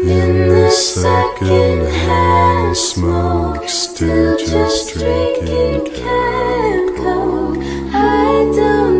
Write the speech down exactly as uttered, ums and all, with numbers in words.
In the second-hand smoke, still just drinking Calico. I don't